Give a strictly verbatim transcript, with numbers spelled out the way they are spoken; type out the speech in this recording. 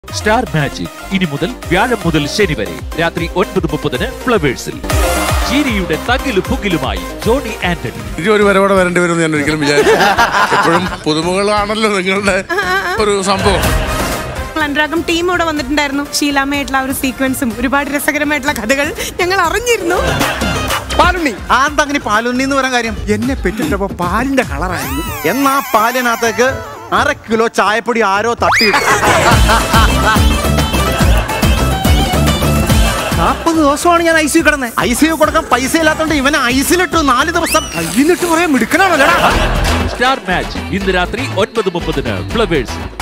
Star magic ഇനി മുതൽ വ്യാഴം മുതൽ ശനി വരെ രാത്രി ഒൻപത് മുപ്പതിന് ഫ്ലവേഴ്സിൽ. ചിരിയുടെ തകിലും പുകിലുമായി ജോണി ആന്റണി. ഇനി ഒരു വരവോടെ വരേണ്ടി വരും ഞാൻ ഒരിക്കലും വിചാരിച്ചു. എപ്പോഴും പുതുമുകളാണല്ലോ നിങ്ങളുടെ ഒരു സംഭവം. അനുരാഗം ടീം ഇവിടെ വന്നിട്ടുണ്ടായിരുന്നു. ഷീലാമ്മയായിട്ടുള്ള ആ ഒരു സീക്വൻസും ഒരുപാട് രസകരമായിട്ടുള്ള കഥകൾ ഞങ്ങൾ അറിഞ്ഞിരുന്നു. പാലുണ്ണി ആന്തങ്ങനെ പാലുണ്ണി എന്ന് പറയാൻ കാര്യം എന്നെ പെറ്റിട്ടപ്പോ പാലിന്റെ കളറായിരുന്നു. എന്നാ പാലിനകത്തേക്ക് അര കിലോ ചായപ്പൊടി ആരോ തട്ടിയിട്ടു. നാപ്പത് ദിവസമാണ് ഞാൻ ഐ സി കിടന്നത്. ഐ സി കൊടുക്കാൻ പൈസ ഇല്ലാത്തോണ്ട് ഇവനെ ഐസിലിട്ടു നാല് ദിവസം. കയ്യിലിട്ട് പറയാൻ മിടുക്കനാണല്ലോ. സ്റ്റാർ മാജിക് ഇന്ന് രാത്രി ഒൻപത് മുപ്പതിന് ഫ്ലവേഴ്സ്.